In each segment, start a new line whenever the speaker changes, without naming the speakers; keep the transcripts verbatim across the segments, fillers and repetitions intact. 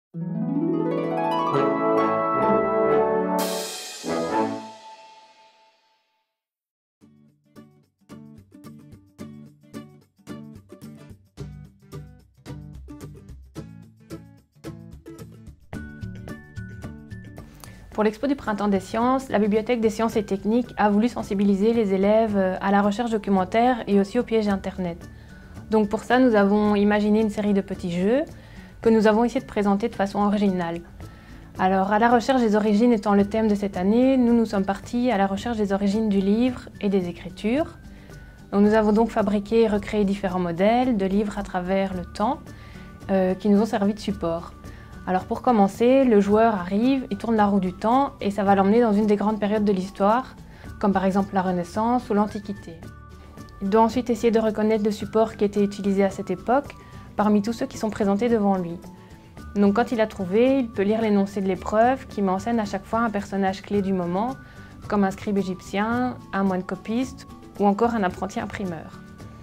Pour l'Expo du Printemps des Sciences, la Bibliothèque des Sciences et Techniques a voulu sensibiliser les élèves à la recherche documentaire et aussi aux pièges Internet. Donc pour ça, nous avons imaginé une série de petits jeux que nous avons essayé de présenter de façon originale. Alors, à la recherche des origines étant le thème de cette année, nous nous sommes partis à la recherche des origines du livre et des écritures. Donc, nous avons donc fabriqué et recréé différents modèles de livres à travers le temps euh, qui nous ont servi de support. Alors pour commencer, le joueur arrive, il tourne la roue du temps et ça va l'emmener dans une des grandes périodes de l'histoire, comme par exemple la Renaissance ou l'Antiquité. Il doit ensuite essayer de reconnaître le support qui était utilisé à cette époque parmi tous ceux qui sont présentés devant lui. Donc quand il a trouvé, il peut lire l'énoncé de l'épreuve qui met en scène à chaque fois un personnage clé du moment, comme un scribe égyptien, un moine copiste ou encore un apprenti imprimeur.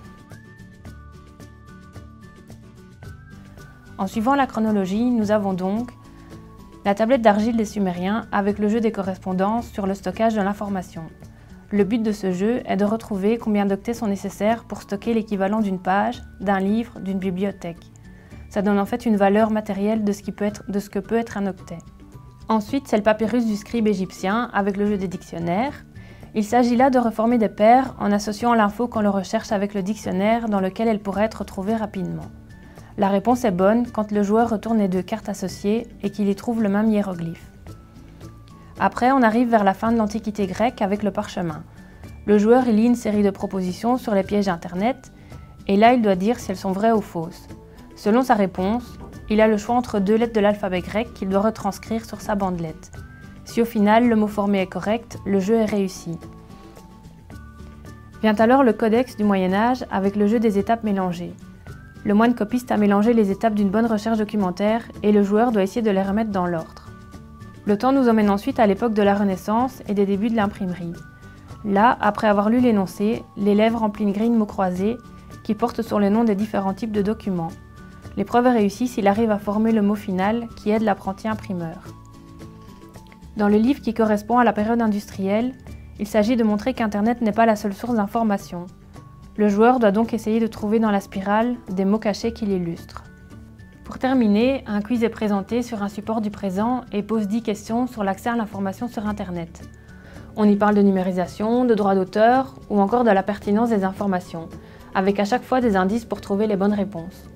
En suivant la chronologie, nous avons donc la tablette d'argile des Sumériens avec le jeu des correspondances sur le stockage de l'information. Le but de ce jeu est de retrouver combien d'octets sont nécessaires pour stocker l'équivalent d'une page, d'un livre, d'une bibliothèque. Ça donne en fait une valeur matérielle de ce, qui peut être, de ce que peut être un octet. Ensuite, c'est le papyrus du scribe égyptien avec le jeu des dictionnaires. Il s'agit là de reformer des paires en associant l'info qu'on le recherche avec le dictionnaire dans lequel elle pourrait être retrouvée rapidement. La réponse est bonne quand le joueur retourne les deux cartes associées et qu'il y trouve le même hiéroglyphe. Après, on arrive vers la fin de l'Antiquité grecque avec le parchemin. Le joueur y lit une série de propositions sur les pièges Internet et là, il doit dire si elles sont vraies ou fausses. Selon sa réponse, il a le choix entre deux lettres de l'alphabet grec qu'il doit retranscrire sur sa bandelette. Si au final, le mot formé est correct, le jeu est réussi. Vient alors le codex du Moyen-Âge avec le jeu des étapes mélangées. Le moine copiste a mélangé les étapes d'une bonne recherche documentaire et le joueur doit essayer de les remettre dans l'ordre. Le temps nous emmène ensuite à l'époque de la Renaissance et des débuts de l'imprimerie. Là, après avoir lu l'énoncé, l'élève remplit une grille de mots croisés qui porte sur les noms des différents types de documents. L'épreuve est réussie s'il arrive à former le mot final qui aide l'apprenti imprimeur. Dans le livre qui correspond à la période industrielle, il s'agit de montrer qu'Internet n'est pas la seule source d'information. Le joueur doit donc essayer de trouver dans la spirale des mots cachés qui l'illustrent. Pour terminer, un quiz est présenté sur un support du présent et pose dix questions sur l'accès à l'information sur Internet. On y parle de numérisation, de droit d'auteur ou encore de la pertinence des informations, avec à chaque fois des indices pour trouver les bonnes réponses.